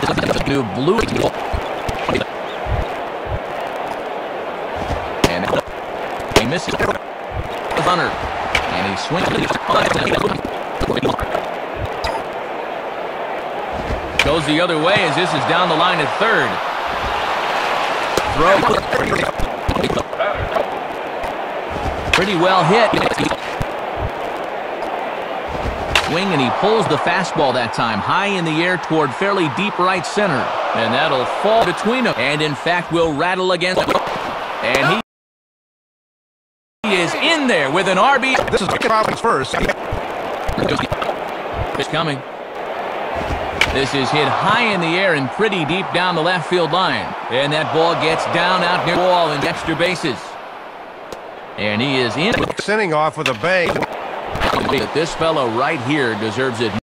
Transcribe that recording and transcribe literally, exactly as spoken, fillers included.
New blue. And he misses Hunter. And he swings. Goes the other way as this is down the line at third. Throw. Pretty well hit. Swing, and he pulls the fastball that time high in the air toward fairly deep right center. And that'll fall between them. And in fact will rattle against him. And he is in there with an R B. This is Robbins first. It's coming. This is hit high in the air and pretty deep down the left field line. And that ball gets down out near the wall and extra bases. And he is in. Sending off with a bang. This fellow right here deserves it.